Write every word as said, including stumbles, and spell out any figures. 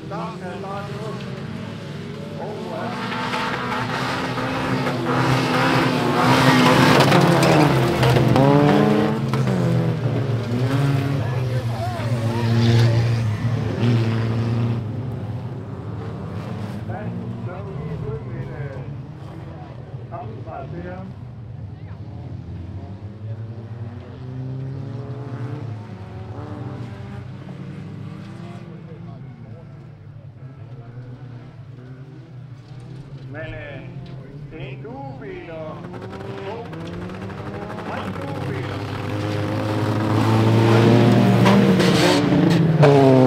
Start kan starte nu. Oh, ja. Hvad? Så er du lige ude med en kampefart til jer. Men øh, det er en duebil og to, tre duebiler.